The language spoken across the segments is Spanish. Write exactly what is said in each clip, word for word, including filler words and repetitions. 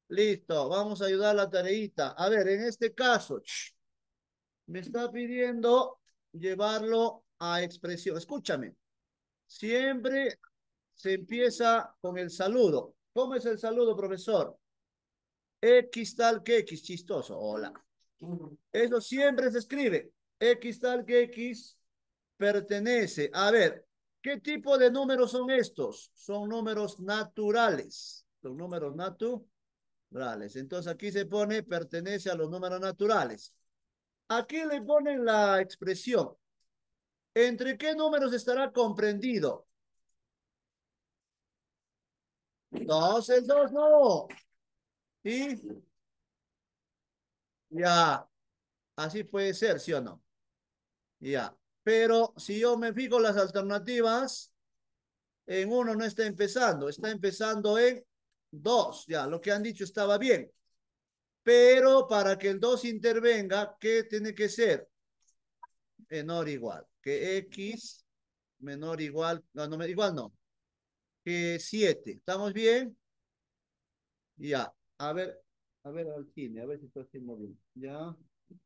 Listo, vamos a ayudar a la tareita. A ver, en este caso, ch, me está pidiendo llevarlo a expresión. Escúchame, siempre se empieza con el saludo. ¿Cómo es el saludo, profesor? X tal que X, chistoso. Hola. Eso siempre se escribe. X tal que X pertenece. A ver, ¿qué tipo de números son estos? Son números naturales. Son números naturales. Entonces aquí se pone pertenece a los números naturales. Aquí le ponen la expresión. ¿Entre qué números estará comprendido? Dos, el dos no. Y ya, así puede ser, ¿sí o no? Ya. Pero si yo me fijo las alternativas, en uno no está empezando, está empezando en dos. Ya, lo que han dicho estaba bien. Pero para que el dos intervenga, ¿qué tiene que ser? Menor o igual. Que X menor o igual, no, no, igual no. Que siete. ¿Estamos bien? Ya. A ver, a ver al cine, a ver si estoy haciendo bien. Ya.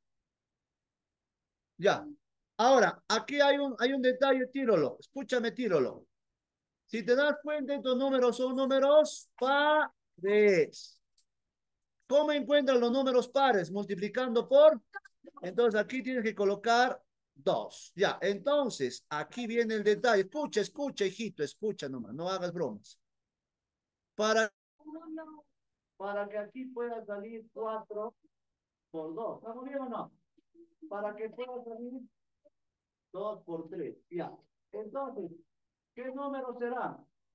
Ya. Ahora, aquí hay un, hay un detalle, tírolo. Escúchame, tírolo. Si te das cuenta, estos números son números pares. ¿Cómo encuentran los números pares? Multiplicando por. Entonces aquí tienes que colocar dos. Ya, entonces aquí viene el detalle. Escucha, escucha, hijito, escucha nomás, no hagas bromas. Para, para que aquí pueda salir cuatro por dos. ¿Estamos bien o no? Para que pueda salir dos por tres. Ya. Entonces, ¿qué número será?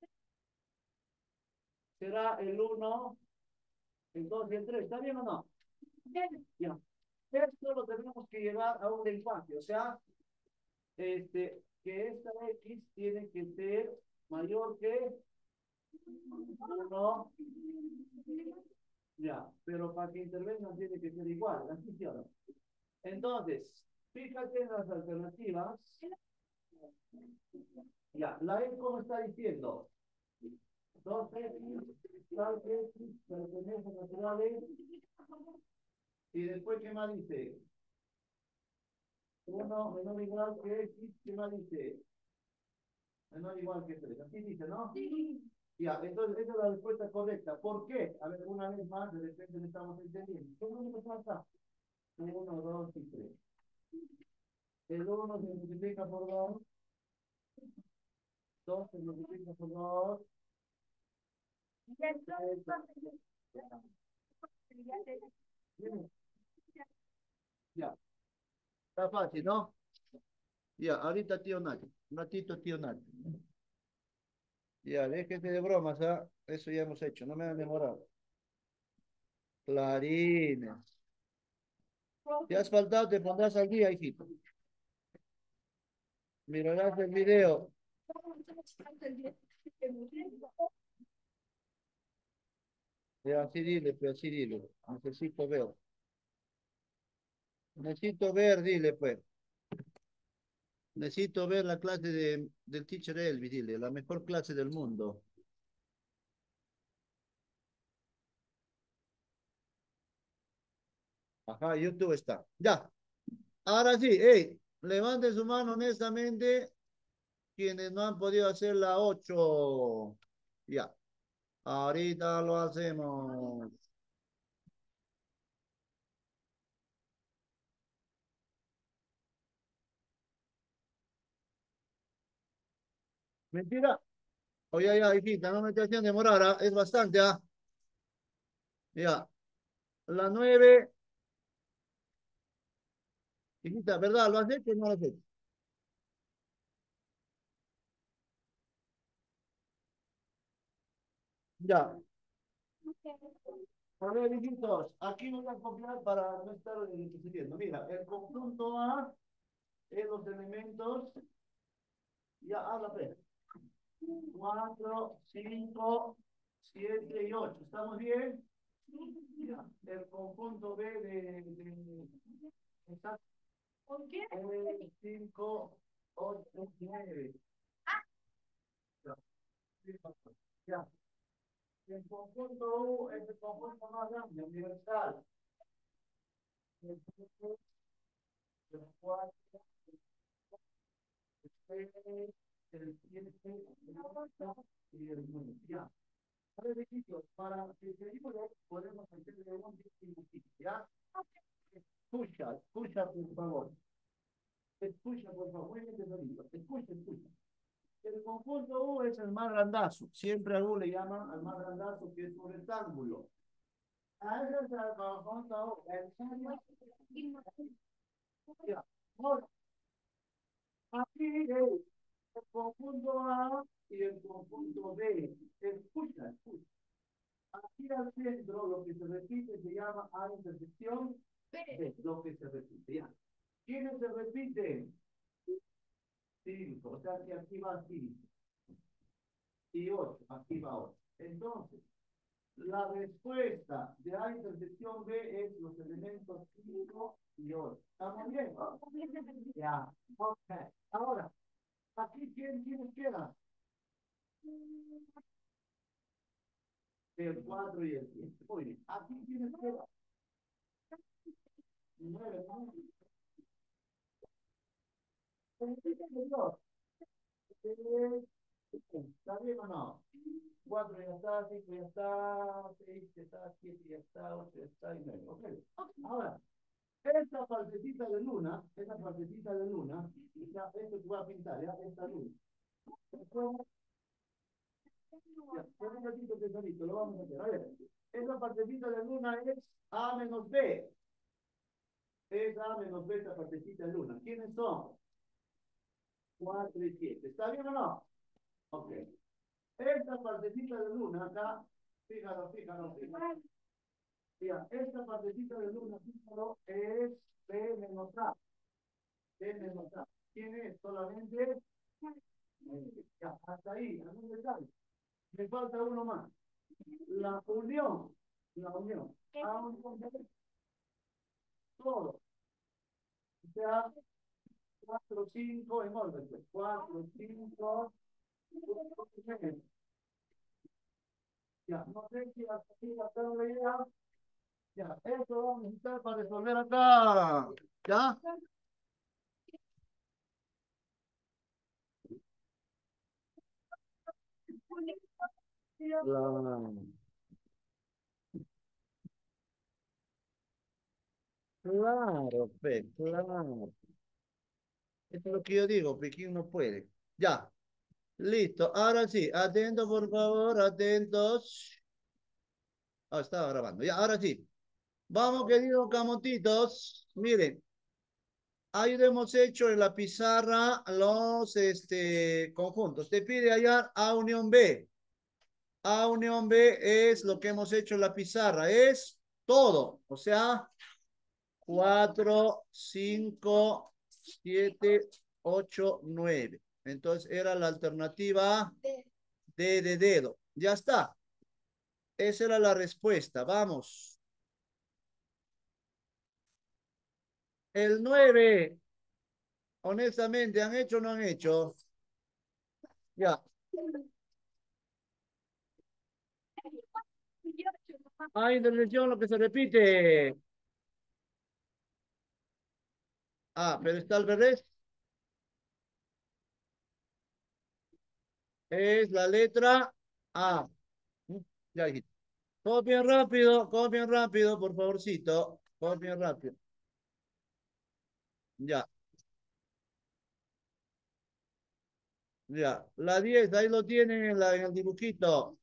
Será el uno, el dos y el tres. ¿Está bien o no? Ya. Esto lo tenemos que llevar a un lenguaje. O sea, este, que esta X tiene que ser mayor que uno. Ya, pero para que intervengan tiene que ser igual, ¿así sí o no? Entonces, fíjate en las alternativas. Ya, la E, ¿cómo está diciendo? Dos X, tal X, pertenece naturales. Y después, ¿qué más dice? Uno menor o igual que X, ¿qué más dice? Menor o igual que tres. Así dice, ¿no? Sí. Ya, entonces esa es la respuesta correcta. ¿Por qué? A ver, una vez más, de repente no estamos entendiendo. ¿Qué número pasa? Uno, dos y tres. El uno se multiplica por dos, dos se multiplica por dos. Ya, está fácil, ¿no? Ya, ahorita tío Nacho. Un ratito tío Nacho. Ya, déjate de bromas, ¿ah? Eso ya hemos hecho, no me han demorado. Clarines. Si has faltado, te pondrás al día, hijito. Mirarás el video. Ya, así dile, pues así dile. Necesito ver. Necesito ver, dile, pues. Necesito ver la clase de, del teacher Elvis, dile, la mejor clase del mundo. Ajá, YouTube está. Ya. Ahora sí, hey, levanten su mano honestamente quienes no han podido hacer la ocho. Ya. Ahorita lo hacemos. Mentira. Oye, ya, hijita, no me te hacían demorar, ¿ah? Es bastante, ¿ah? Ya. La nueve, hijita, ¿verdad? ¿Lo has hecho o no lo has hecho? Ya. A ver, hijitos, aquí me voy a copiar para no estar eh, discutiendo. Mira, el conjunto A es los elementos, ya habla, pues. Cuatro, cinco, siete y ocho. ¿Estamos bien? Ya. El conjunto B de, de está tres, cinco, ocho, nueve. Ya. Ya. El conjunto U es el conjunto más grande, universal. El cuatro, el cuatro, el seis, el siete, el ocho y el nueve. Ya. A ver, Vicky, para que seguimos, podemos hacerle un distintivo, ¿ya? Escucha, escucha, por favor. Escucha, por favor. Muy bien, escucha, escucha. El conjunto U es el más grandazo. Siempre a U le llaman al más grandazo, que es un rectángulo. A ese es el conjunto U. Ya. Ahora, aquí es el conjunto A y el conjunto B. Escucha, escucha. Aquí al centro lo que se repite se llama A intersección B. Lo que se repite, ya. ¿Quiénes se repiten? Cinco. O sea que aquí va cinco. Y ocho. Aquí va ocho. Entonces, la respuesta de A intersección B es los elementos cinco y ocho. ¿Estamos bien? Ya. Ok. Ahora, aquí quién, quiénes quedan? El cuatro y el siete. Muy bien. Aquí quiénes quedan? nueve, nueve. ¿Está bien o no? Cuatro ya está, cinco ya está, seis ya está, siete ya está, ocho ya está y nueve. Ok. Ahora, esta partecita de luna, esta partecita de luna, ya, esto que voy a pintar, ya, esta luna. Ya, por un ratito, tesorito, lo vamos a hacer. A ver, esta partecita de luna es A menos B. Es A menos B esta partecita de luna. ¿Quiénes son? cuatro y siete. ¿Está bien o no? Ok. Esta partecita de luna acá, fíjalo, fíjalo, fíjalo. Mira, esta partecita de luna, fíjalo, es B menos A. B menos A. ¿Quién es? Solamente. Ya, hasta ahí, algún detalle. Me falta uno más. La unión. La unión. A unión de todo. O sea, cuatro, cinco en orden. Pues. cuatro, cinco, nueve. Ya, no sé si hasta aquí la tengo la idea. Ya, eso vamos a necesitar para resolver acá. ¿Ya? Claro, claro, pe, claro. Esto es lo que yo digo, Pekín no puede. Ya, listo. Ahora sí, atento por favor, atentos. Ah, estaba grabando. Ya, ahora sí. Vamos, queridos camotitos. Miren, ahí hemos hecho en la pizarra los este, conjuntos. Te pide hallar A unión B. A unión B es lo que hemos hecho en la pizarra. Es todo. O sea, cuatro, cinco, siete, ocho, nueve. Entonces era la alternativa D de dedo. Ya está. Esa era la respuesta. Vamos. El nueve, honestamente, ¿han hecho o no han hecho? Ya. Hay intervención, lo que se repite. Ah, pero está al revés. Es la letra A. Ya dijiste. Copien rápido, copien rápido, por favorcito. Copien rápido. Ya, ya. La diez, ahí lo tienen en, la, en el dibujito.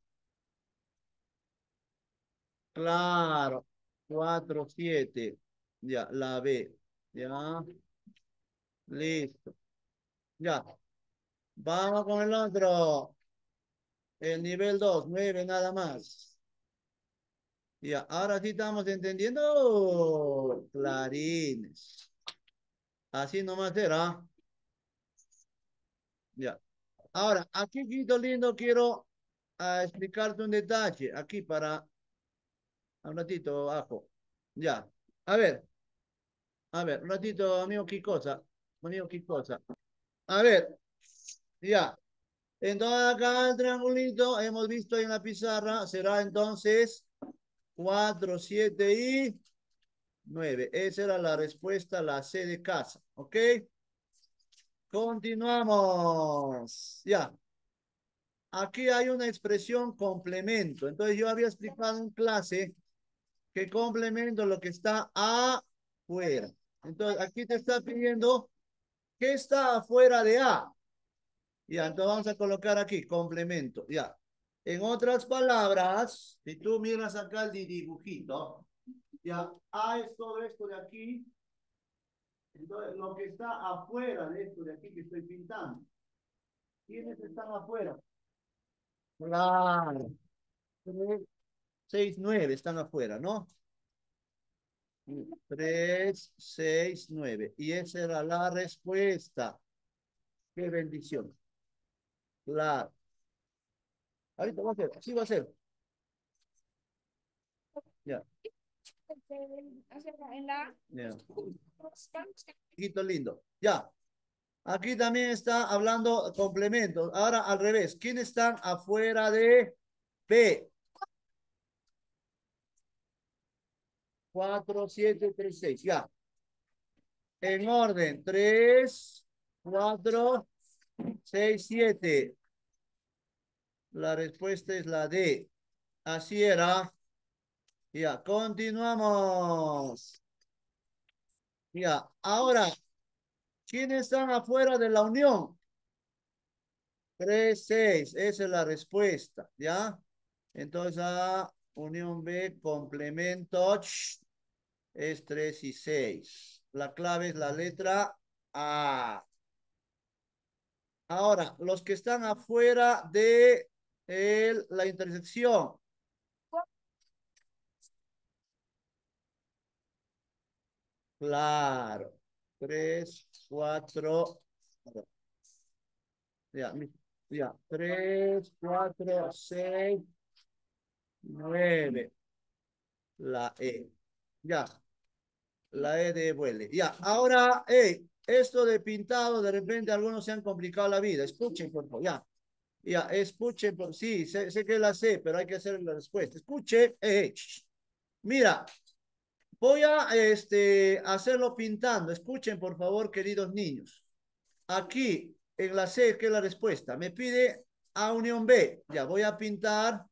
Claro. Cuatro, siete. Ya, la B. Ya, listo. Ya. Vamos con el otro. El nivel dos, nueve nada más. Ya, ahora sí estamos entendiendo. Clarines. Así nomás era. Ya. Ahora, aquí, Quito lindo, quiero ah, explicarte un detalle. Aquí para un ratito, abajo. Ya. A ver, a ver, un ratito, amigo, ¿qué cosa? Amigo, ¿qué cosa? A ver, ya. Entonces acá el triangulito, hemos visto en la pizarra, será entonces cuatro, siete y nueve. Esa era la respuesta, la C de casa. ¿Ok? Continuamos. Ya. Aquí hay una expresión complemento. Entonces yo había explicado en clase que complemento lo que está afuera. Entonces aquí te está pidiendo qué está afuera de A. Ya, entonces vamos a colocar aquí complemento. Ya. En otras palabras, si tú miras acá el dibujito, ya, A es todo esto de aquí. Entonces, lo que está afuera de esto de aquí que estoy pintando. ¿Quiénes están afuera? Claro. Tres, seis, nueve están afuera, ¿no? Tres, seis, nueve. Y esa era la respuesta. Qué bendición. Claro. Ahorita va a ser, así va a ser. Ya. Ya. Chiquito lindo. Ya. Aquí también está hablando complementos. Ahora al revés. ¿Quiénes están afuera de B? Cuatro, siete, tres, seis. Ya. En orden. Tres, cuatro, seis, siete. La respuesta es la D. Así era. Ya. Continuamos. Ya. Ahora, ¿quiénes están afuera de la unión? Tres, seis. Esa es la respuesta. ¿Ya? Entonces, A, unión B, complemento. Ch, es tres y seis. La clave es la letra A. Ahora, los que están afuera de el, la intersección. Claro. Tres, cuatro. Ya, ya. Tres, cuatro, seis, nueve. La E. Ya. La E de huele. Ya. Ahora, hey, esto de pintado, de repente algunos se han complicado la vida. Escuchen, por favor. Ya. Ya, escuchen, por sí, sé, sé que la sé, pero hay que hacer la respuesta. Escuche, eh, mira, voy a este, hacerlo pintando. Escuchen, por favor, queridos niños. Aquí, en la C, que es la respuesta, me pide A unión B. Ya, voy a pintar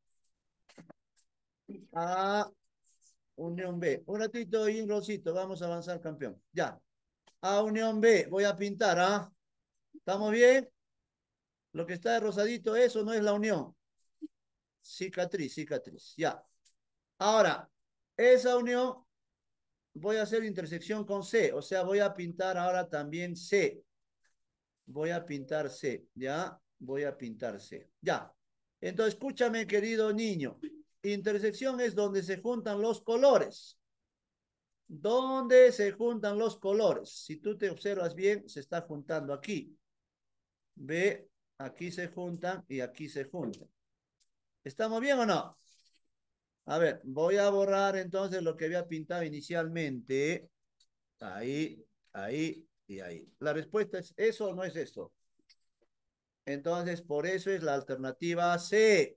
A unión B. Un ratito y un rosito, vamos a avanzar, campeón. Ya, A unión B, voy a pintar A. ¿Estamos bien? Lo que está de rosadito, eso no es la unión. Cicatriz, cicatriz, ya. Ahora, esa unión voy a hacer intersección con C, o sea, voy a pintar ahora también C. Voy a pintar C, ¿ya? Voy a pintar C, ya. Entonces, escúchame, querido niño. Intersección es donde se juntan los colores. ¿Dónde se juntan los colores? Si tú te observas bien, se está juntando aquí. Ve, aquí se juntan y aquí se juntan. ¿Estamos bien o no? A ver, voy a borrar entonces lo que había pintado inicialmente. Ahí, ahí y ahí. La respuesta es eso o no es eso. Entonces, por eso es la alternativa C.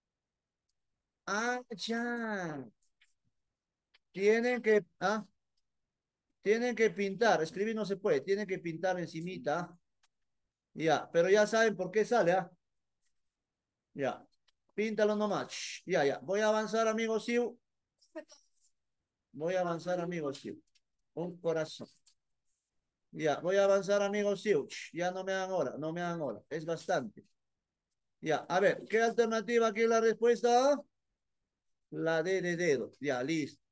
Ah, ya. Tienen que, ah, tienen que pintar. Escribir no se puede. Tienen que pintar encimita. Ya, pero ya saben por qué sale, ¿ah? Ya. Píntalo nomás. Shh, ya, ya. Voy a avanzar, amigo Siu. Voy a avanzar, amigo Siu. Un corazón. Ya, voy a avanzar, amigo Siu. Shh, ya no me hagan hora, no me hagan hora. Es bastante. Ya, a ver, ¿qué alternativa aquí es la respuesta? La D de dedo. Ya, listo.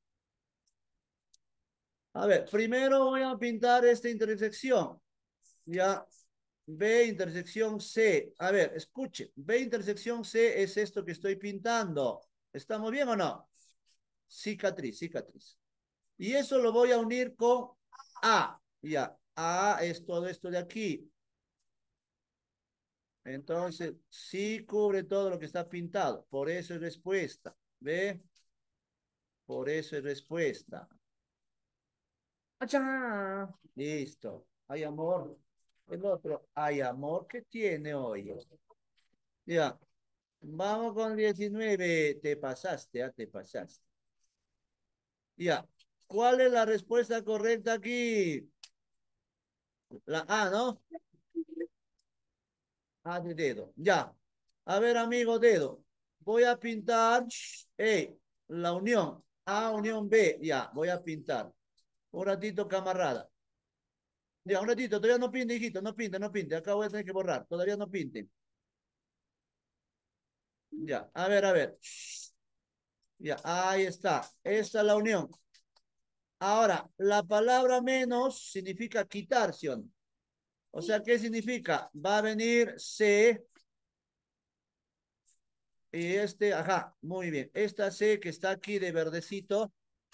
A ver, primero voy a pintar esta intersección. Ya, B intersección C. A ver, escuche. B intersección C es esto que estoy pintando. ¿Estamos bien o no? Cicatriz, cicatriz. Y eso lo voy a unir con A. Ya, A es todo esto de aquí. Entonces, sí cubre todo lo que está pintado. Por eso es respuesta. ¿Ve? Por eso es respuesta. ¡Achá! Listo. Hay amor. El otro, hay amor que tiene hoy. Ya. Vamos con diecinueve. Te pasaste, ah, te pasaste. Ya. ¿Cuál es la respuesta correcta aquí? La A, ¿no? A de dedo. Ya. A ver, amigo dedo. Voy a pintar. Hey, la unión. A, unión B. Ya, voy a pintar. Un ratito, camarada. Ya, un ratito. Todavía no pinte, hijito. No pinte, no pinte. Acá voy a tener que borrar. Todavía no pinte. Ya. A ver, a ver. Ya, ahí está. Esta es la unión. Ahora, la palabra menos significa quitar, ¿sí o no? O sea, ¿qué significa? Va a venir C y este, ajá, muy bien. Esta C que está aquí de verdecito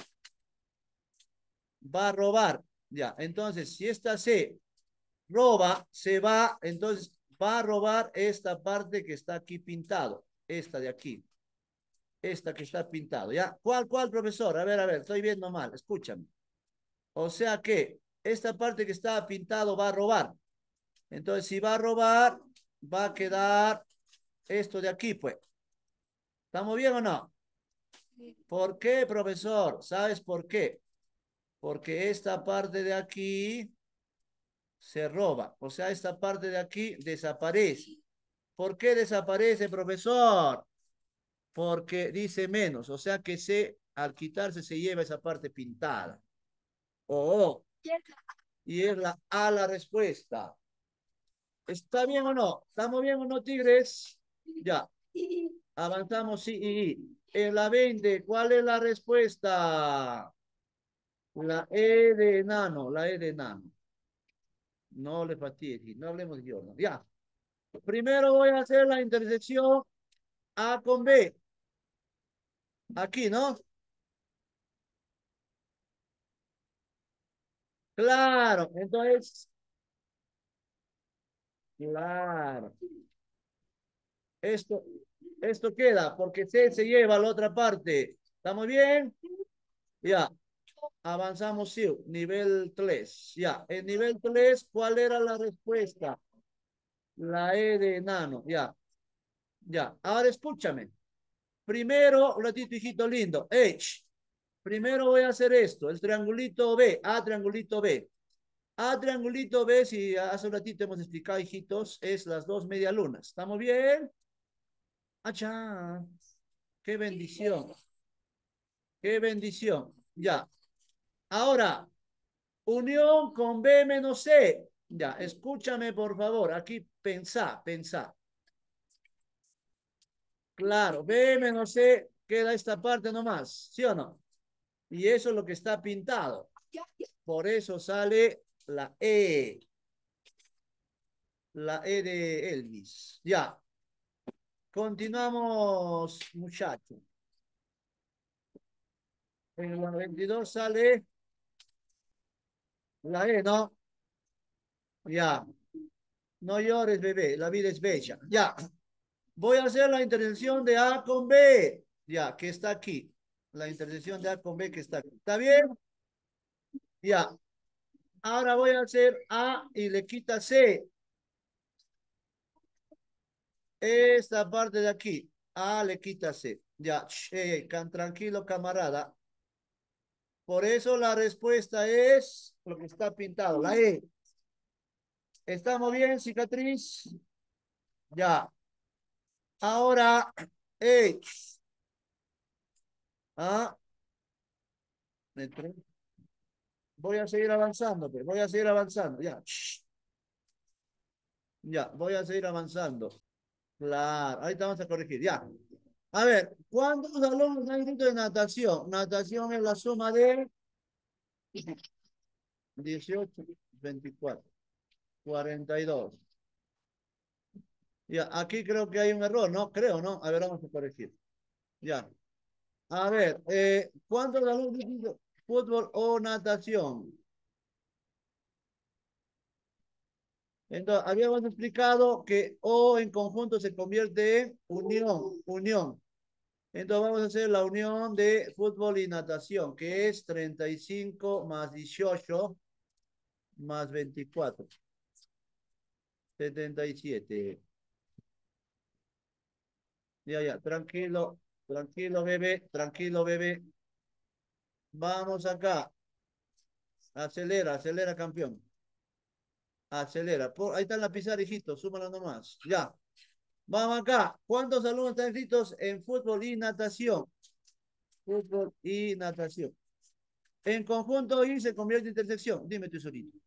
va a robar. Ya, entonces, si esta C roba, se va, entonces va a robar esta parte que está aquí pintado. Esta de aquí. Esta que está pintado, ¿ya? ¿Cuál, cuál, profesor? A ver, a ver, estoy viendo mal, escúchame. O sea que esta parte que está pintado va a robar. Entonces, si va a robar, va a quedar esto de aquí, pues. ¿Estamos bien o no? ¿Por qué, profesor? ¿Sabes por qué? Porque esta parte de aquí se roba. O sea, esta parte de aquí desaparece. ¿Por qué desaparece, profesor? Porque dice menos. O sea que se, al quitarse se lleva esa parte pintada. Oh, y es la A la respuesta. ¿Está bien o no? ¿Estamos bien o no, tigres? Ya. Avanzamos, sí, y en la veinte, ¿cuál es la respuesta? La E de enano, la E de enano. No le fastidie, no hablemos de idioma. Ya. Primero voy a hacer la intersección A con B. Aquí, ¿no? Claro, entonces, claro. Esto, esto queda porque C se lleva a la otra parte. ¿Estamos bien? Ya. Avanzamos, sí. Nivel tres. Ya. En nivel tres, ¿cuál era la respuesta? La E de enano. Ya. Ya. Ahora escúchame. Primero, un ratito, hijito lindo. H. Primero voy a hacer esto. El triangulito B. A, triangulito B. A, triangulito B, si hace un ratito hemos explicado, hijitos, es las dos medialunas. ¿Estamos bien? ¡Achá! ¡Qué bendición! ¡Qué bendición! Ya. Ahora, unión con B menos C. Ya, escúchame por favor. Aquí pensá, pensá. Claro, B menos C queda esta parte nomás, ¿sí o no? Y eso es lo que está pintado. Por eso sale la E. La E de Elvis. Ya. Continuamos, muchachos. En la veintidós sale la E, ¿no? Ya. No llores, bebé. La vida es bella. Ya. Voy a hacer la intersección de A con B. Ya, que está aquí. La intersección de A con B que está aquí. ¿Está bien? Ya. Ahora voy a hacer A y le quita C. Esta parte de aquí. A le quita C. Ya. Che, can, tranquilo, camarada. Por eso la respuesta es lo que está pintado, la E. ¿Estamos bien, cicatriz? Ya. Ahora, H. Ah, voy a seguir avanzando, pero voy a seguir avanzando. Ya. Ya, voy a seguir avanzando. Claro, ahorita vamos a corregir. Ya. A ver, ¿cuántos alumnos hay dentro de natación? Natación es la suma de dieciocho, veinticuatro, cuarenta y dos. Ya, aquí creo que hay un error, ¿no? Creo, ¿no? A ver, vamos a corregir. Ya. A ver, eh, ¿cuántos alumnos dicen fútbol o natación? Entonces, habíamos explicado que O en conjunto se convierte en unión, unión. Entonces, vamos a hacer la unión de fútbol y natación, que es treinta y cinco más dieciocho más veinticuatro, setenta y siete. Ya, ya, tranquilo, tranquilo, bebé, tranquilo, bebé. Vamos acá. Acelera, acelera, campeón. Acelera. Por, ahí está la pizarra, hijito. Súmala nomás. Ya. Vamos acá. ¿Cuántos alumnos están inscritos en fútbol y natación? Fútbol y natación. En conjunto y se convierte en intersección. Dime tú solito.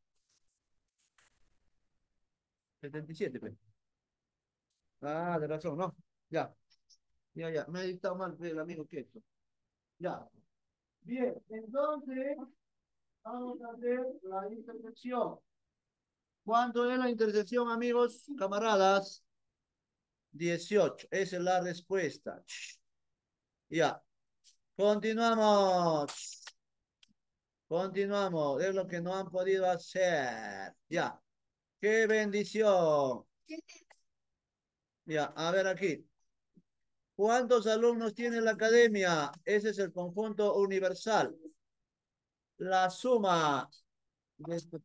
setenta y siete, pe. Ah, de razón, ¿no? Ya. Ya, ya. Me he dictado mal el amigo que esto. Ya. Bien. Entonces, vamos a hacer la intersección. ¿Cuánto es la intersección, amigos, camaradas? Dieciocho. Esa es la respuesta. Ya. Continuamos. Continuamos. Es lo que no han podido hacer. Ya. ¡Qué bendición! Ya, a ver aquí. ¿Cuántos alumnos tiene la academia? Ese es el conjunto universal. La suma de esto-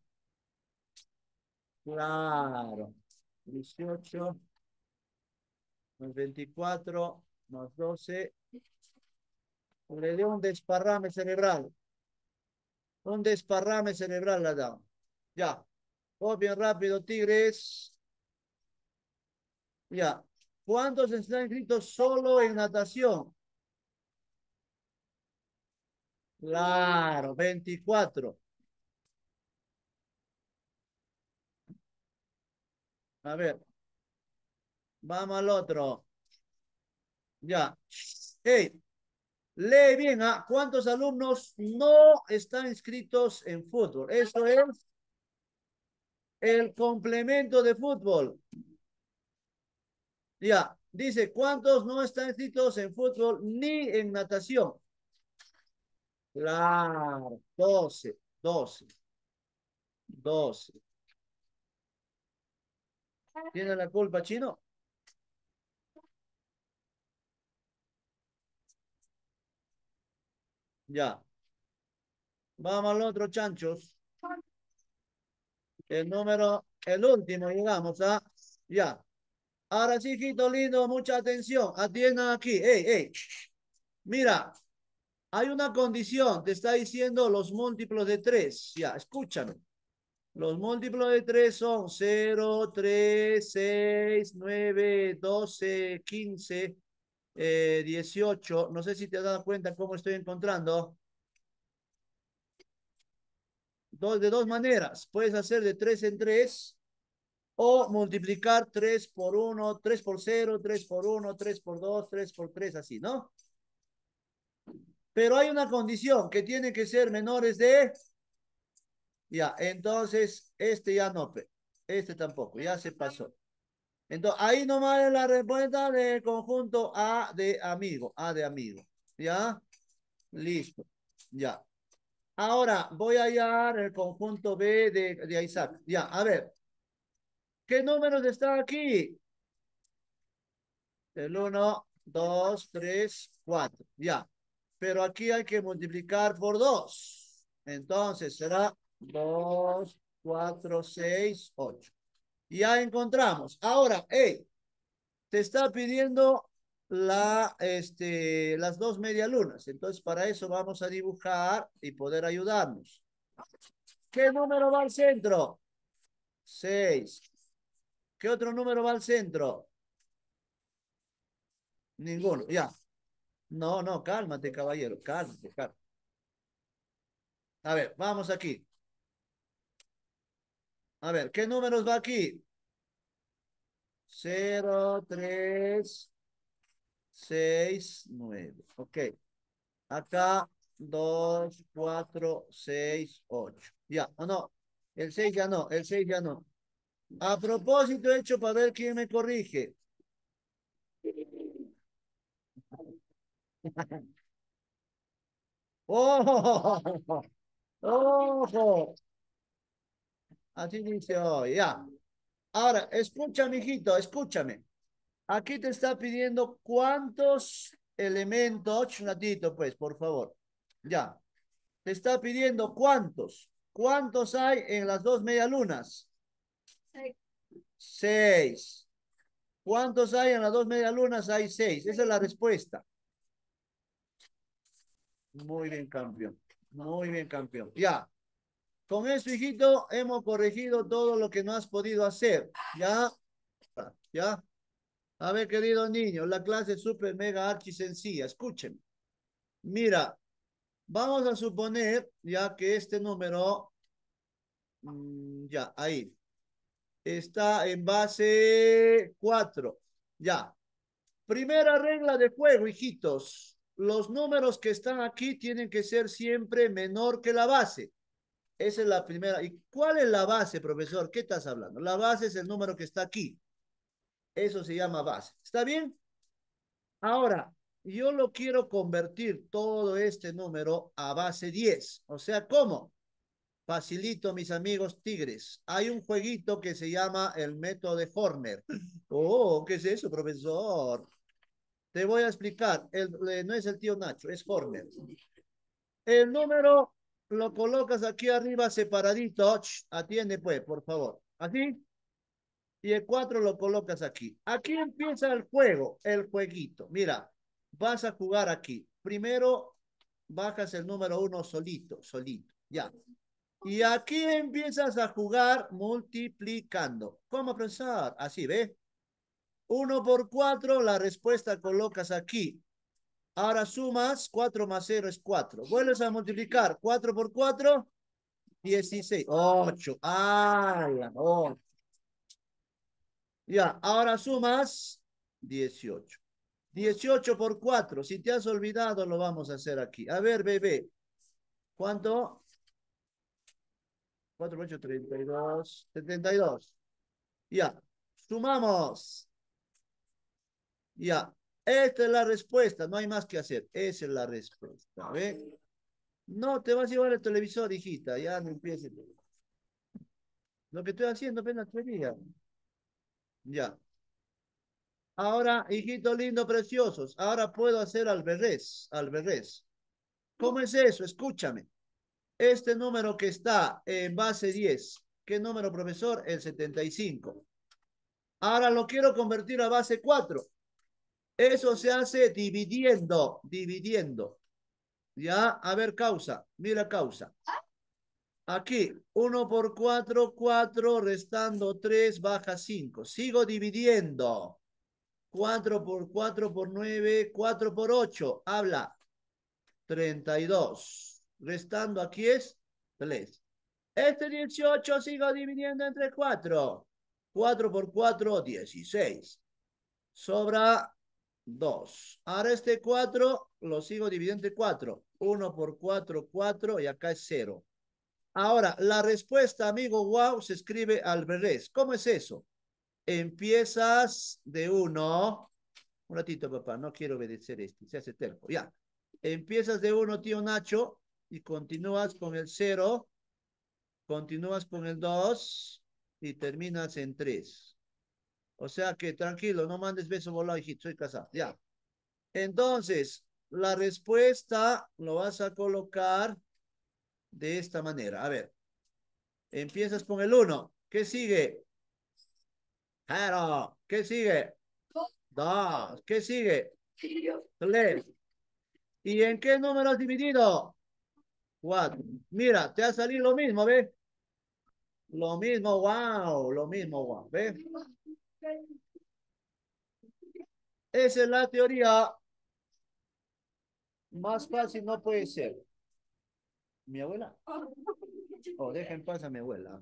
claro. Dieciocho más veinticuatro más doce. Le dio un desparrame cerebral. Un desparrame cerebral le ha dado. Ya. Oh, bien rápido, Tigres. Ya. ¿Cuántos están inscritos solo en natación? Claro, veinticuatro. A ver, vamos al otro. Ya. Hey, lee bien, ¿ah? ¿Cuántos alumnos no están inscritos en fútbol? Eso es el complemento de fútbol. Ya. Dice, ¿cuántos no están inscritos en fútbol ni en natación? Claro, doce, doce, doce. ¿Tiene la culpa, Chino? Ya. Vamos al otro, chanchos. El número, el último, llegamos a. Ya. Ahora sí, hijito lindo, mucha atención. Atiendan aquí. Ey, ey. Mira, hay una condición. Te está diciendo los múltiplos de tres. Ya, escúchame. Los múltiplos de tres son cero, tres, seis, nueve, doce, quince, eh, dieciocho. No sé si te has dado cuenta cómo estoy encontrando. Dos, de dos maneras. Puedes hacer de tres en tres o multiplicar tres por uno, tres por cero, tres por uno, tres por dos, tres por tres, así, ¿no? Pero hay una condición que tiene que ser menores de, ya, entonces este ya no, este tampoco, ya se pasó. Entonces ahí nomás es la respuesta del conjunto A de amigo, A de amigo, ¿ya? Listo, ya. Ahora voy a hallar el conjunto B de, de Isaac, ya, a ver, ¿qué números están aquí? El uno, dos, tres, cuatro. Ya. Pero aquí hay que multiplicar por dos. Entonces será dos, cuatro, seis, ocho. Ya encontramos. Ahora, hey, te está pidiendo la, este, las dos medialunas. Entonces, para eso vamos a dibujar y poder ayudarnos. ¿Qué número va al centro? Seis. ¿Qué otro número va al centro? Ninguno. Ya. No, no, cálmate, caballero, cálmate, cálmate. A ver, vamos aquí. A ver, ¿qué números va aquí? Cero, tres, seis, nueve. Ok. Acá, dos, cuatro, seis, ocho. Ya, o no. El seis ya no, el seis ya no. A propósito, he hecho para ver quién me corrige. ¡Oh! ¡Ojo! Así dice hoy, ya. Ahora, escúchame, hijito, escúchame. Aquí te está pidiendo cuántos elementos, un ratito pues, por favor. Ya, te está pidiendo cuántos. ¿Cuántos hay en las dos medialunas? Seis. Seis. ¿Cuántos hay en las dos medialunas? Hay seis. Esa es la respuesta. Muy bien, campeón. Muy bien, campeón. Ya. Con eso, hijito, hemos corregido todo lo que no has podido hacer. Ya. Ya. A ver, querido niño, la clase super mega archi sencilla. Escuchen. Mira, vamos a suponer ya que este número, mmm, ya, ahí, está en base cuatro. Ya. Primera regla de juego, hijitos. Los números que están aquí tienen que ser siempre menor que la base. Esa es la primera. ¿Y cuál es la base, profesor? ¿Qué estás hablando? La base es el número que está aquí. Eso se llama base. ¿Está bien? Ahora, yo lo quiero convertir todo este número a base diez. O sea, ¿cómo? Facilito, mis amigos tigres. Hay un jueguito que se llama el método de Horner. Oh, ¿qué es eso, profesor? Te voy a explicar. El, eh, no es el tío Nacho, es Horner. El número lo colocas aquí arriba separadito. Ch, atiende pues, por favor. Así. Y el cuatro lo colocas aquí. Aquí empieza el juego, el jueguito. Mira, vas a jugar aquí. Primero bajas el número uno solito, solito. Ya. Y aquí empiezas a jugar multiplicando. ¿Cómo, profesor? Así, ¿ve? Uno por cuatro, la respuesta colocas aquí. Ahora sumas, cuatro más cero es cuatro. Vuelves a multiplicar, cuatro por cuatro, dieciséis. ocho. Ah, la ocho. Ya, ahora sumas dieciocho. dieciocho por cuatro. Si te has olvidado, lo vamos a hacer aquí. A ver, bebé. ¿Cuánto? cuatro por ocho, treinta y dos. setenta y dos. Ya. Sumamos. Ya. Esta es la respuesta. No hay más que hacer. Esa es la respuesta. ¿Ve? No, te vas a llevar el televisor, hijita. Ya no empieces. Lo que estoy haciendo apenas tres días. Ya. Ahora, hijito lindo, preciosos. Ahora puedo hacer al revés. Al revés. ¿Cómo es eso? Escúchame. Este número que está en base diez. ¿Qué número, profesor? El setenta y cinco. Ahora lo quiero convertir a base cuatro. Eso se hace dividiendo, dividiendo. Ya, a ver, causa. Mira, causa. Aquí, uno por cuatro, cuatro, restando tres, baja cinco. Sigo dividiendo. cuatro por cuatro por nueve, cuatro por ocho. Habla. treinta y dos. Restando aquí es tres. Este dieciocho sigo dividiendo entre cuatro. cuatro por cuatro, dieciséis. Sobra dos. Ahora este cuatro lo sigo dividiendo entre cuatro. uno por cuatro, cuatro y acá es cero. Ahora, la respuesta, amigo, wow, se escribe al revés. ¿Cómo es eso? Empiezas de uno. Un ratito, papá, no quiero obedecer este, se hace terco. Ya. Empiezas de uno, tío Nacho, y continúas con el cero, continúas con el dos y terminas en tres. O sea que tranquilo, no mandes beso volado, hijito, soy casado. Ya. Entonces, la respuesta lo vas a colocar de esta manera. A ver, empiezas con el uno. ¿Qué sigue? Cero. ¿Qué sigue? Dos. ¿Qué sigue? Tres. ¿Y en qué número has dividido? Cuatro. Mira, te ha salido lo mismo, ¿ves? Lo mismo, wow, lo mismo, wow, ¿ves? Esa es la teoría. Más fácil no puede ser. ¿Mi abuela? Oh, deja en paz a mi abuela.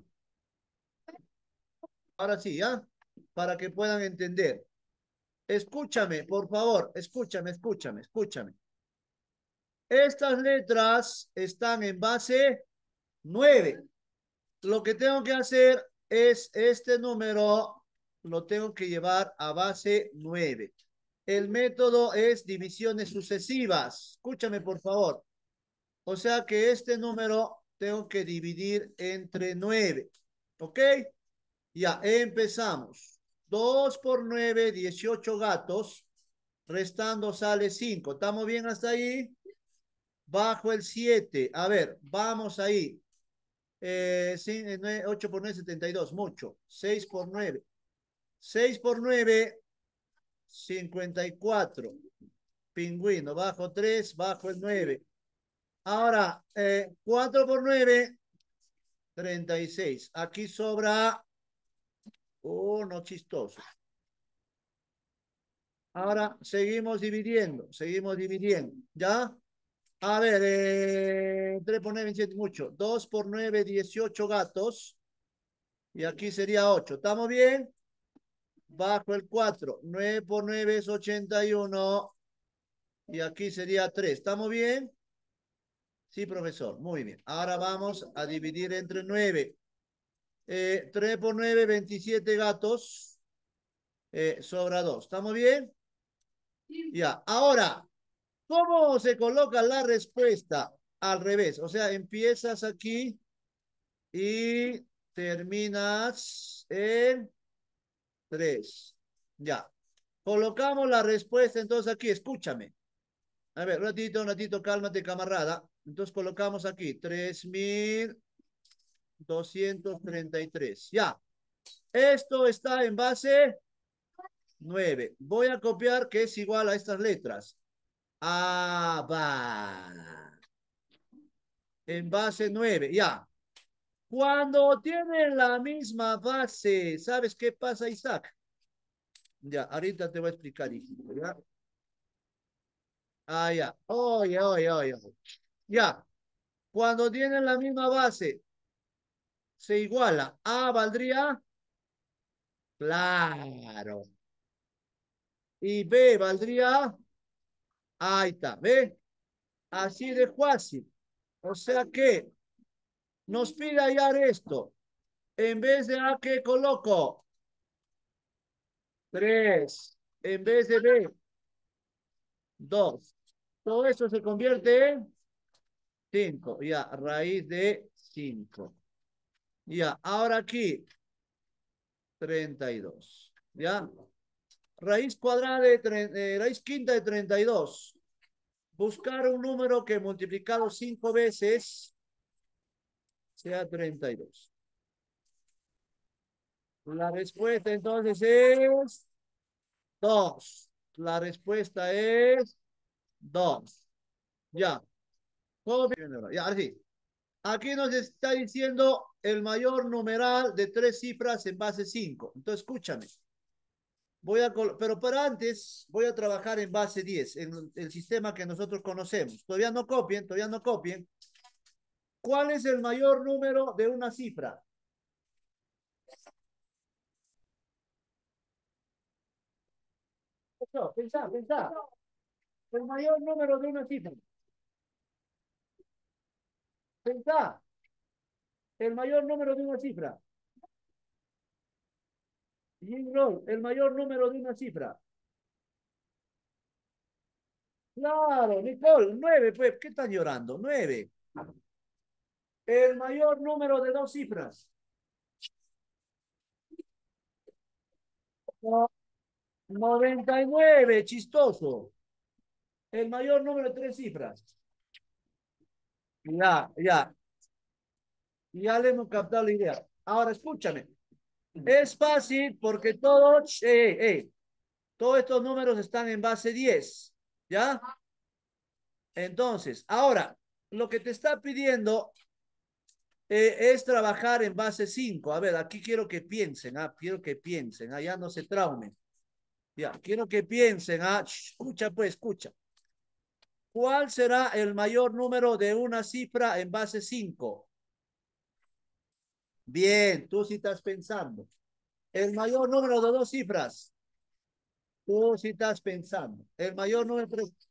Ahora sí, ¿ya? Para que puedan entender. Escúchame, por favor, escúchame, escúchame, escúchame. Estas letras están en base nueve. Lo que tengo que hacer es este número, lo tengo que llevar a base nueve. El método es divisiones sucesivas. Escúchame, por favor. O sea que este número tengo que dividir entre nueve. ¿Ok? Ya, empezamos. dos por nueve, dieciocho gatos. Restando sale cinco. ¿Estamos bien hasta ahí? Bajo el siete. A ver, vamos ahí. Eh, ocho por nueve, setenta y dos. Mucho. seis por nueve. seis por nueve. cincuenta y cuatro. Pingüino, bajo tres, bajo el nueve. Ahora, eh, cuatro por nueve, treinta y seis. Aquí sobra uno chistoso. Ahora seguimos dividiendo, seguimos dividiendo, ¿ya? A ver, eh, tres por nueve, veintisiete, mucho. dos por nueve, dieciocho gatos. Y aquí sería ocho. ¿Estamos bien? Bajo el cuatro. nueve por nueve es ochenta y uno. Y aquí sería tres. ¿Estamos bien? Sí, profesor. Muy bien. Ahora vamos a dividir entre nueve. Eh, tres por nueve, veintisiete gatos. Eh, sobra dos. ¿Estamos bien? Ya. Ahora, ¿cómo se coloca la respuesta? Al revés. O sea, empiezas aquí y terminas en tres. Ya. Colocamos la respuesta entonces aquí. Escúchame. A ver, un ratito, un ratito, cálmate, camarada. Entonces colocamos aquí tres mil doscientos treinta y tres. Ya. Esto está en base nueve. Voy a copiar que es igual a estas letras. Ah, va. En base nueve. Ya. Cuando tienen la misma base, ¿sabes qué pasa, Isaac? Ya, ahorita te voy a explicar, hijito, ¿ya? Ah, ya. Oye, oye, oye. oye. Ya. Cuando tienen la misma base, se iguala. A valdría, claro. Y B valdría, ahí está, ¿ve? Así de fácil. O sea que nos pide hallar esto. En vez de A, ¿qué coloco? Tres. En vez de B, dos. Todo eso se convierte en cinco. Ya, raíz de cinco. Ya, ahora aquí, treinta y dos. Ya. Raíz cuadrada de, eh, raíz quinta de treinta y dos. Buscar un número que multiplicado cinco veces sea treinta y dos. La respuesta entonces es dos. La respuesta es dos. Ya. ¿Cómo? Ya, ahora sí. Aquí nos está diciendo el mayor numeral de tres cifras en base cinco. Entonces, escúchame. Voy a, pero para antes voy a trabajar en base diez, en el sistema que nosotros conocemos. Todavía no copien, todavía no copien. ¿Cuál es el mayor número de una cifra? No, pensá, pensá. El mayor número de una cifra. Pensá. El mayor número de una cifra. Jim Roll, el mayor número de una cifra. Claro, Nicole, nueve, pues, ¿qué están llorando? Nueve. El mayor número de dos cifras. No, noventa y nueve, chistoso. El mayor número de tres cifras. Ya, ya. Ya le hemos captado la idea. Ahora, escúchame. Es fácil porque todos, eh, eh, todos estos números están en base diez. ¿Ya? Entonces, ahora, lo que te está pidiendo eh, es trabajar en base cinco. A ver, aquí quiero que piensen, ah, quiero que piensen, allá ah, no se traumen. Ya, quiero que piensen, ah, escucha pues, escucha. ¿Cuál será el mayor número de una cifra en base cinco? Bien, tú sí estás pensando. El mayor número de dos cifras. Tú sí estás pensando. El mayor número de tres.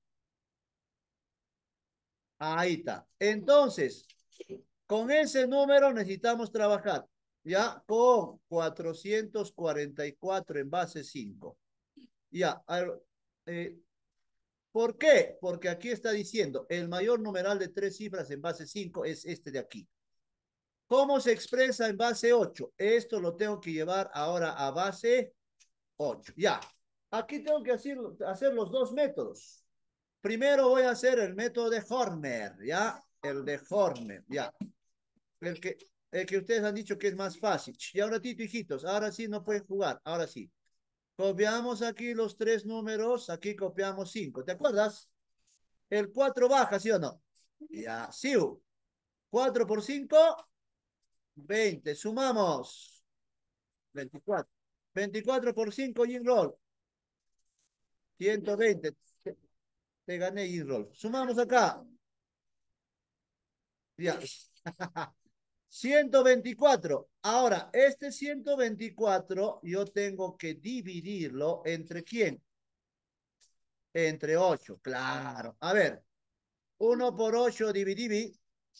Ahí está. Entonces, con ese número necesitamos trabajar. Ya, con cuatrocientos cuarenta y cuatro en base cinco. Ya, eh, ¿por qué? Porque aquí está diciendo, el mayor numeral de tres cifras en base cinco es este de aquí. ¿Cómo se expresa en base ocho? Esto lo tengo que llevar ahora a base ocho. Ya. Aquí tengo que hacer, hacer los dos métodos. Primero voy a hacer el método de Horner, ¿ya? El de Horner, ¿ya? El que, el que ustedes han dicho que es más fácil. Ya un ratito, hijitos. Ahora sí no pueden jugar. Ahora sí. Copiamos aquí los tres números, aquí copiamos cinco. ¿Te acuerdas? El cuatro baja, ¿sí o no? Ya, sí. cuatro por cinco, veinte. Sumamos. veinticuatro. veinticuatro por cinco, Jim-Roll. ciento veinte. Te, te gané, Jim-Roll. Sumamos acá. Ya. ciento veinticuatro. Ahora, este ciento veinticuatro yo tengo que dividirlo entre quién? Entre ocho, claro. A ver, uno por ocho dividí.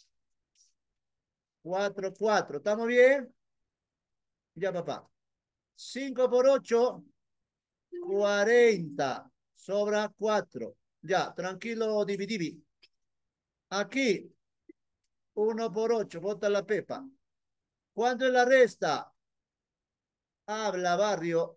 cuatro, cuatro. ¿Estamos bien? Ya, papá. cinco por ocho, cuarenta. Sobra cuatro. Ya, tranquilo, dividí. Aquí, uno por ocho. Bota la pepa. ¿Cuánto es la resta? Habla, barrio.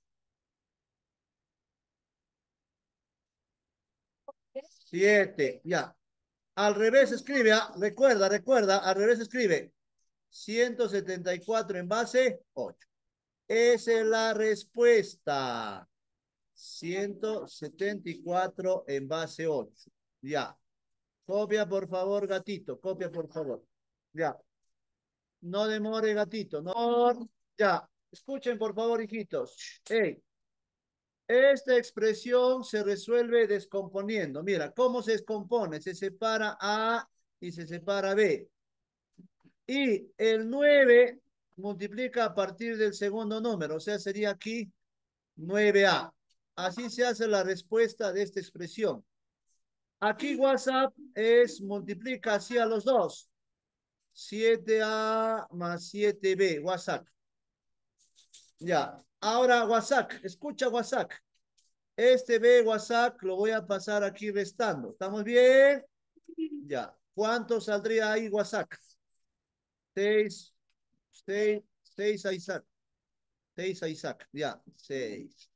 Siete. Ya. Al revés escribe, ¿ah? Recuerda, recuerda, al revés escribe. ciento setenta y cuatro en base, ocho. Esa es la respuesta. ciento setenta y cuatro en base ocho. Ya. Copia, por favor, gatito. Copia, por favor. Ya. No demore, gatito. No. Ya. Escuchen, por favor, hijitos. Hey, esta expresión se resuelve descomponiendo. Mira, ¿cómo se descompone? Se separa A y se separa B. Y el nueve multiplica a partir del segundo número. O sea, sería aquí nueve A. Así se hace la respuesta de esta expresión. Aquí WhatsApp es multiplica así a los dos. siete A más siete B, WhatsApp. Ya. Ahora WhatsApp, escucha WhatsApp. Este B WhatsApp lo voy a pasar aquí restando. ¿Estamos bien? Ya. ¿Cuánto saldría ahí WhatsApp? seis, seis, seis a Isaac. seis a Isaac. Ya, seis.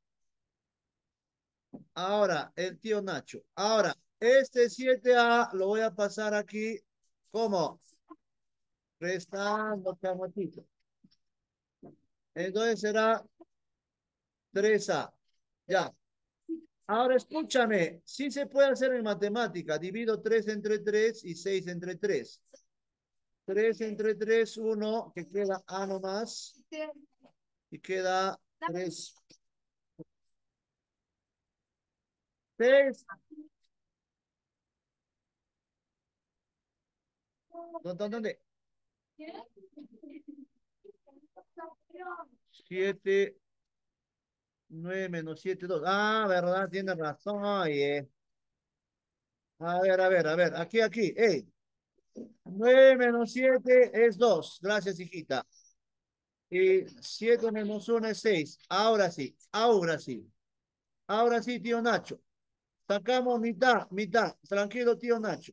Ahora, el tío Nacho. Ahora, este siete A lo voy a pasar aquí. ¿Cómo? Restando, camatito. Entonces será tres A. Ya. Ahora escúchame. Sí se puede hacer en matemática. Divido tres entre tres y seis entre tres. tres entre tres, uno, que queda A nomás. Y queda tres. seis. ¿Dónde? ¿Dónde? siete, nueve menos siete, dos. Ah, verdad, tiene razón. Oye. A ver, a ver, a ver. Aquí, aquí. Hey. nueve menos siete es dos. Gracias, hijita. Y siete menos uno es seis. Ahora sí, ahora sí. Ahora sí, tío Nacho. Sacamos mitad, mitad. Tranquilo, tío Nacho.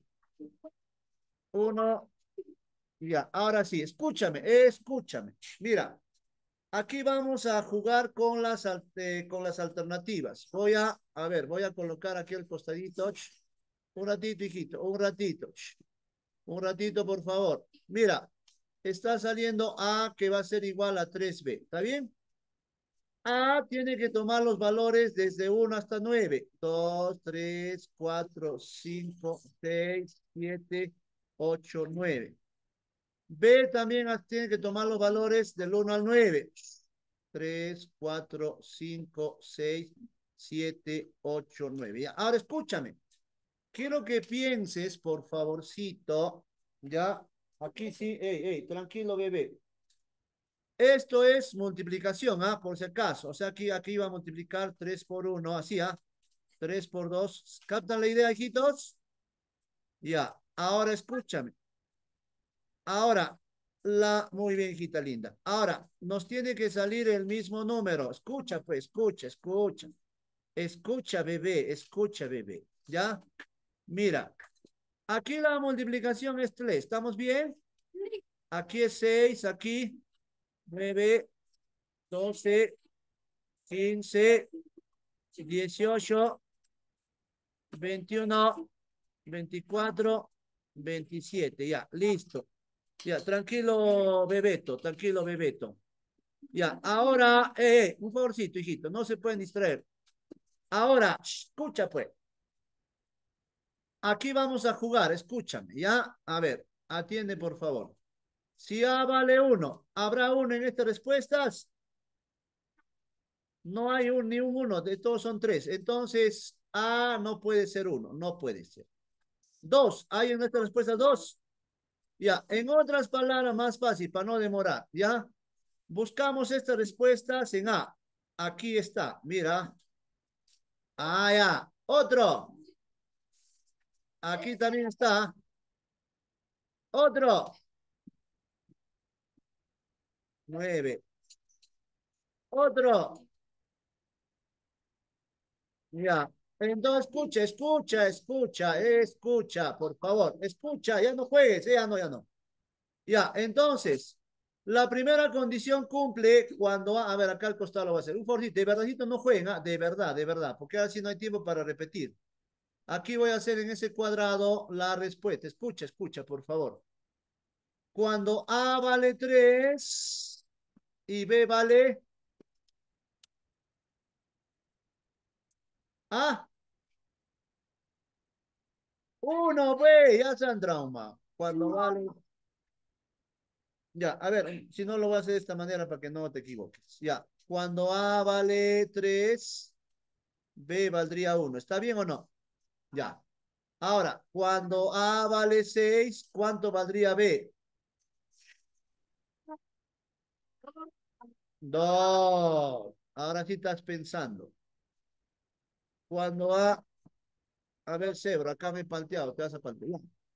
Uno, ya. Ahora sí, escúchame, escúchame. Mira, aquí vamos a jugar con las, eh, con las alternativas. Voy a, a ver, voy a colocar aquí el costadito. Un ratito, hijito, un ratito. Un ratito, por favor. Mira, está saliendo A que va a ser igual a tres B. ¿Está bien? A tiene que tomar los valores desde uno hasta nueve. dos, tres, cuatro, cinco, seis, siete, ocho, nueve. B también tiene que tomar los valores del uno al nueve. tres, cuatro, cinco, seis, siete, ocho, nueve. Ya. Ahora escúchame. Quiero que pienses, por favorcito, ya. Aquí sí, hey, hey, tranquilo, bebé. Esto es multiplicación, ¿ah? Por si acaso. O sea, aquí, aquí va a multiplicar tres por uno, así, ¿ah? tres por dos. ¿Captan la idea, hijitos? Ya. Ahora escúchame. Ahora, la... Muy bien, hijita linda. Ahora, nos tiene que salir el mismo número. Escucha, pues, escucha, escucha. Escucha, bebé, escucha, bebé. ¿Ya? Mira. Aquí la multiplicación es tres. ¿Estamos bien? Aquí es seis, aquí nueve, doce, quince, dieciocho, veintiuno, veinticuatro, veintisiete. Ya, listo. Ya, tranquilo, Bebeto, tranquilo, Bebeto. Ya, ahora, eh, un favorcito, hijito, no se pueden distraer. Ahora, escucha pues. Aquí vamos a jugar, escúchame, ¿ya? A ver, atiende por favor. Si A vale uno, ¿habrá uno en estas respuestas? No hay un, ni un uno, de todos son tres. Entonces, A no puede ser uno, no puede ser. Dos, ¿hay en estas respuestas dos? Ya, en otras palabras, más fácil, para no demorar, ¿ya? Buscamos estas respuestas en A. Aquí está, mira. Ah, ya. Otro. Aquí también está. Otro. Nueve. Otro. Ya. Entonces, escucha, escucha, escucha, escucha, por favor. Escucha, ya no juegues, ya no, ya no. Ya, entonces, la primera condición cumple cuando, a ver, acá al costado lo va a hacer. Un forcito, de verdadito no jueguen, ¿ah? De verdad, de verdad, porque ahora sí no hay tiempo para repetir. Aquí voy a hacer en ese cuadrado la respuesta. Escucha, escucha, por favor. Cuando A vale tres y B vale A, uno, B, ya se han trauma. Cuando vale, ya, a ver, si no lo voy a hacer de esta manera para que no te equivoques. Ya, cuando A vale tres, B valdría uno. ¿Está bien o no? Ya. Ahora, cuando A vale seis, ¿cuánto valdría B? Dos. Ahora sí estás pensando. Cuando A, a ver, Cebro, acá me he palteado, te vas a paltear.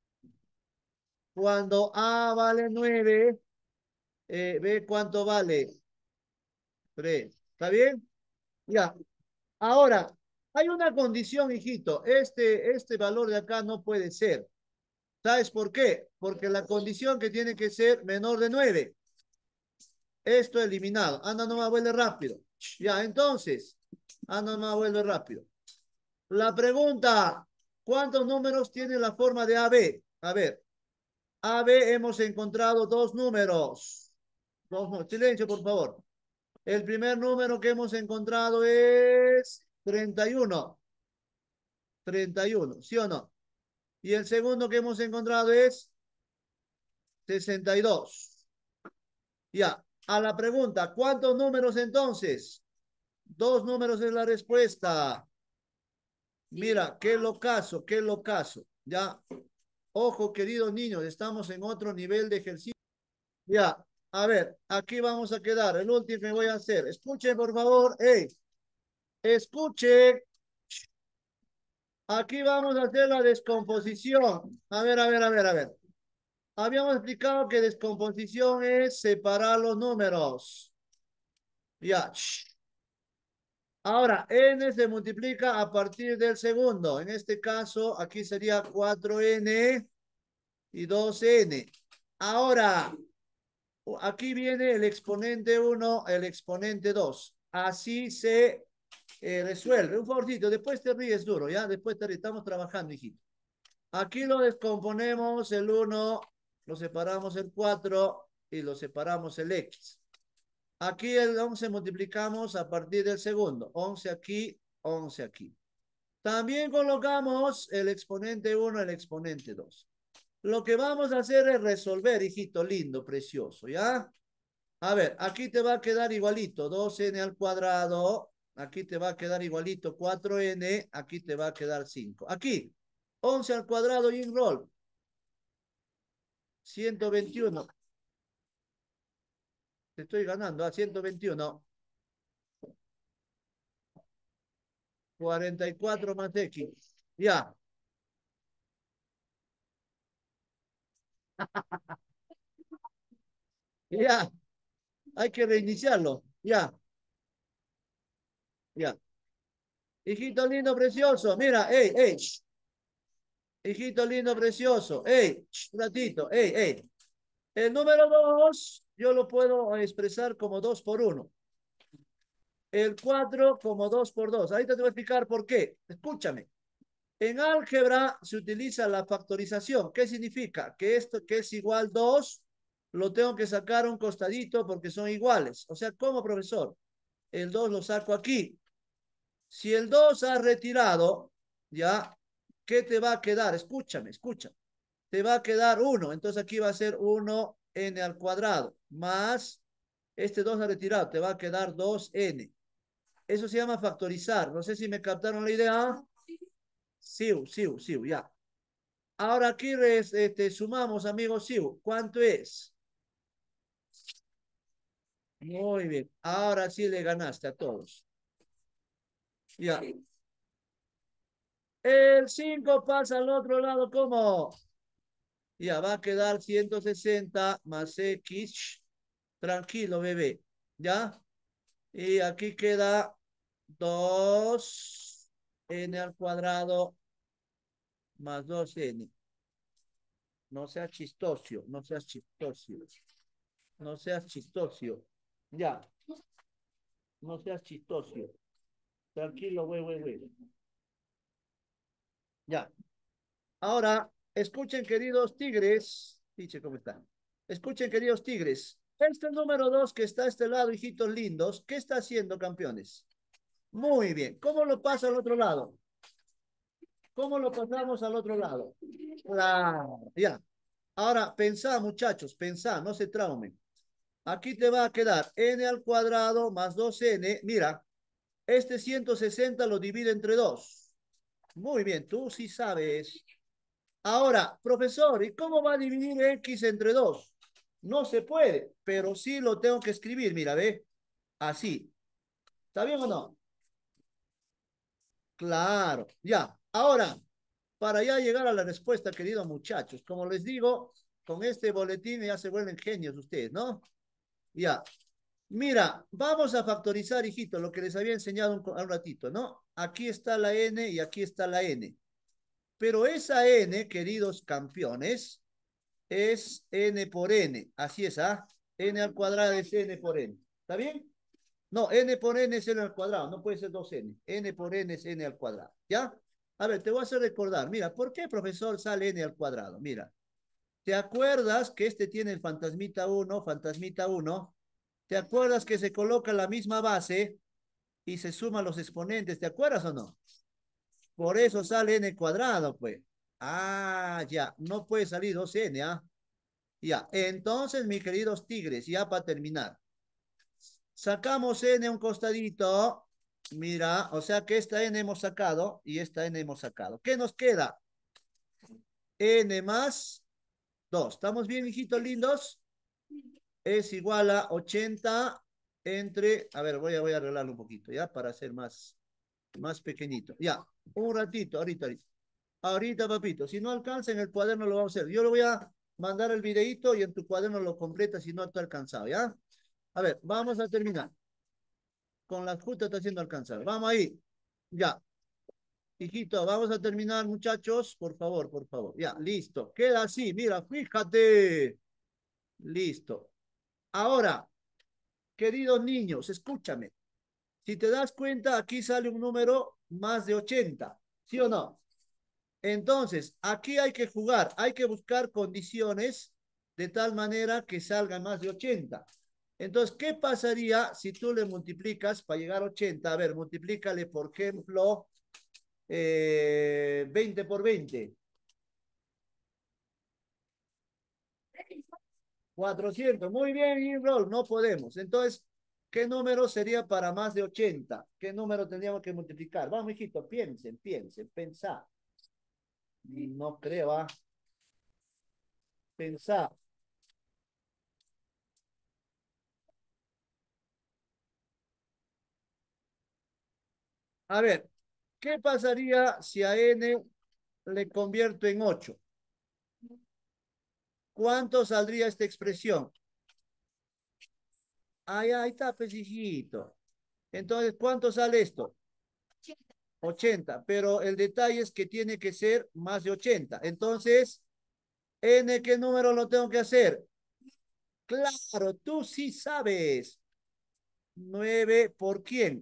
Cuando A vale nueve, eh, B cuánto vale. Tres. ¿Está bien? Ya. Ahora, hay una condición, hijito. Este, este valor de acá no puede ser. ¿Sabes por qué? Porque la condición que tiene que ser menor de nueve. Esto eliminado. Anda nomás, vuelve rápido. Ya, entonces. Anda nomás, vuelve rápido. La pregunta, ¿cuántos números tiene la forma de A B? A ver, A B hemos encontrado dos números. Dos, silencio, por favor. El primer número que hemos encontrado es treinta y uno. treinta y uno, ¿sí o no? Y el segundo que hemos encontrado es sesenta y dos. Ya, a la pregunta, ¿cuántos números entonces? Dos números es la respuesta. Mira, qué locazo, qué locazo. Ya, ojo, queridos niños, estamos en otro nivel de ejercicio. Ya, a ver, aquí vamos a quedar. El último que voy a hacer. Escuchen, por favor. Hey, escuche. Aquí vamos a hacer la descomposición. A ver, a ver, a ver, a ver. Habíamos explicado que descomposición es separar los números. Ya. Ahora, n se multiplica a partir del segundo. En este caso, aquí sería cuatro ene y dos ene. Ahora, aquí viene el exponente uno, el exponente dos. Así se eh, resuelve. Un favorcito, después te ríes duro, ¿ya? Después te estamos trabajando, hijito. Aquí lo descomponemos el uno, lo separamos el cuatro y lo separamos el X. Aquí el once multiplicamos a partir del segundo. once aquí, once aquí. También colocamos el exponente uno, el exponente dos. Lo que vamos a hacer es resolver, hijito lindo, precioso, ¿ya? A ver, aquí te va a quedar igualito, dos ene al cuadrado. Aquí te va a quedar igualito, cuatro ene. Aquí te va a quedar cinco. Aquí, once al cuadrado y en roll. ciento veintiuno. Te estoy ganando a ciento veintiuno. cuarenta y cuatro más X. Ya. Ya. Hay que reiniciarlo. Ya. Ya. Hijito lindo, precioso. Mira, ey, ey. Hijito lindo, precioso. Ey, un ratito. Ey, ey. El número dos, yo lo puedo expresar como dos por uno. El cuatro como dos por dos. Ahorita te voy a explicar por qué. Escúchame. En álgebra se utiliza la factorización. ¿Qué significa? Que esto que es igual dos lo tengo que sacar a un costadito porque son iguales. O sea, ¿cómo, profesor? El dos lo saco aquí. Si el dos ha retirado, ya, ¿qué te va a quedar? Escúchame, escucha. Te va a quedar uno. Entonces aquí va a ser uno n al cuadrado. Más este dos ha retirado. Te va a quedar dos n. Eso se llama factorizar. No sé si me captaron la idea. Sí, sí, sí, ya. Ahora aquí este, sumamos, amigos, sí. ¿Cuánto es? Muy bien. Ahora sí le ganaste a todos. Ya. El cinco pasa al otro lado, ¿cómo? Ya, va a quedar ciento sesenta más X. Tranquilo, bebé. ¿Ya? Y aquí queda dos n al cuadrado más dos n. No seas chistoso, no seas chistoso. No seas chistoso. Ya, no seas chistoso. Tranquilo, güey, güey, güey. Ya. Ahora, escuchen, queridos tigres. Dice cómo están. Escuchen, queridos tigres. Este número dos que está a este lado, hijitos lindos, ¿qué está haciendo, campeones? Muy bien. ¿Cómo lo pasa al otro lado? ¿Cómo lo pasamos al otro lado? Claro, ya. Ahora, pensá, muchachos, pensá, no se traumen. Aquí te va a quedar n al cuadrado más dos n. Mira, este ciento sesenta lo divide entre dos. Muy bien, tú sí sabes. Ahora, profesor, ¿y cómo va a dividir x entre dos? No se puede, pero sí lo tengo que escribir, mira, ve. Así. ¿Está bien o no? Claro, ya. Ahora, para ya llegar a la respuesta, queridos muchachos, como les digo, con este boletín ya se vuelven genios ustedes, ¿no? Ya. Mira, vamos a factorizar, hijito, lo que les había enseñado un, un ratito, ¿no? Aquí está la n y aquí está la n. Pero esa n, queridos campeones, es n por n. Así es, ¿ah? N al cuadrado es n por n. ¿Está bien? No, n por n es n al cuadrado, no puede ser dos n. N por n es n al cuadrado, ¿ya? A ver, te voy a hacer recordar. Mira, ¿por qué, profesor, sale n al cuadrado? Mira, ¿te acuerdas que este tiene el fantasmita uno, fantasmita uno? ¿Te acuerdas que se coloca la misma base y se suman los exponentes? ¿Te acuerdas o no? Por eso sale n cuadrado, pues. Ah, ya, no puede salir dos n, ¿ah? Ya, entonces, mis queridos tigres, ya para terminar. Sacamos n a un costadito. Mira, o sea que esta n hemos sacado y esta n hemos sacado. ¿Qué nos queda? N más dos. ¿Estamos bien, hijitos lindos? Es igual a ochenta entre, a ver, voy a, voy a arreglarlo un poquito, ¿ya? Para hacer más, más pequeñito. Ya, un ratito, ahorita, ahorita. Ahorita, papito. Si no alcanza en el cuaderno lo vamos a hacer. Yo lo voy a mandar el videito y en tu cuaderno lo completa si no te ha alcanzado, ¿ya? A ver, vamos a terminar. Con las justas está haciendo alcanzar. Vamos ahí. Ya. Hijito, vamos a terminar, muchachos. Por favor, por favor. Ya, listo. Queda así. Mira, fíjate. Listo. Ahora, queridos niños, escúchame. Si te das cuenta, aquí sale un número más de ochenta. ¿Sí o no? Entonces, aquí hay que jugar. Hay que buscar condiciones de tal manera que salga más de ochenta. Entonces, ¿qué pasaría si tú le multiplicas para llegar a ochenta? A ver, multiplícale, por ejemplo, eh, veinte por veinte. cuatrocientos. Muy bien, Inroll, no podemos. Entonces, ¿qué número sería para más de ochenta? ¿Qué número tendríamos que multiplicar? Vamos, hijito, piensen, piensen, pensá. No creo, ¿ah? Pensá. A ver, ¿qué pasaría si a n le convierto en ocho? ¿Cuánto saldría esta expresión? Ay, ahí está, pues, hijito. Entonces, ¿cuánto sale esto? ochenta, pero el detalle es que tiene que ser más de ochenta. Entonces, N, ¿qué número lo tengo que hacer? Claro, tú sí sabes. Nueve, ¿por quién?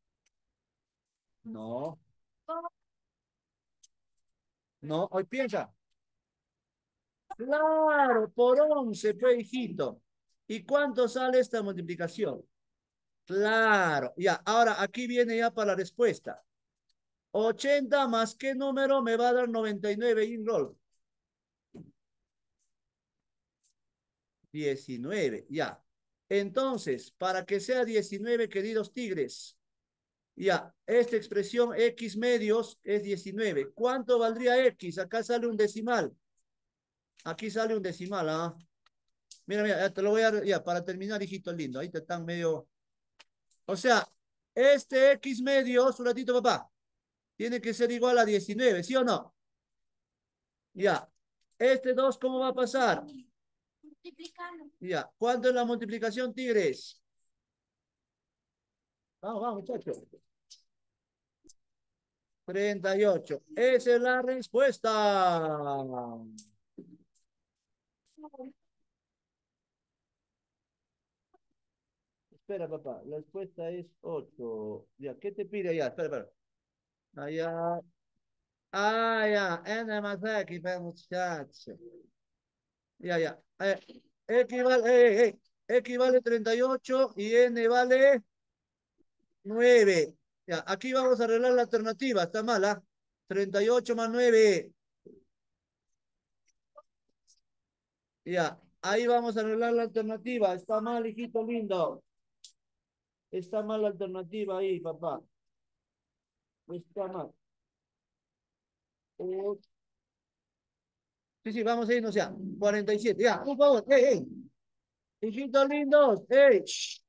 No, no, hoy piensa. Claro, por once, pues, hijito. ¿Y cuánto sale esta multiplicación? Claro, ya. Ahora, aquí viene ya para la respuesta. Ochenta más qué número me va a dar noventa y nueve, Inroll. Diecinueve, ya. Entonces, para que sea diecinueve, queridos tigres, ya, esta expresión X medios es diecinueve. ¿Cuánto valdría X? Acá sale un decimal. Aquí sale un decimal, ¿ah? Mira, mira, ya te lo voy a dar, ya, para terminar, hijito lindo. Ahí te están medio. O sea, este X medios, un ratito, papá, tiene que ser igual a diecinueve, ¿sí o no? Ya. Este dos, ¿cómo va a pasar? Multiplicando. Ya. ¿Cuánto es la multiplicación, tigres? Vamos, vamos, muchachos. treinta y ocho. Esa es la respuesta. Espera, papá. La respuesta es ocho. Ya, ¿qué te pide allá? Espera, espera. Allá. Ah, ya. N más X, pues, muchacho. Ya, ya. Eh, X vale, eh, eh, X vale treinta y ocho y N vale nueve. Ya, aquí vamos a arreglar la alternativa. Está mala. treinta y ocho más nueve. Ya, ahí vamos a arreglar la alternativa. Está mal, hijito lindo. Está mal la alternativa ahí, papá. Está mal. Eh, sí, sí, vamos a irnos ya. cuarenta y siete. Ya, por favor. Hey, hey. Hijitos lindos. Hey.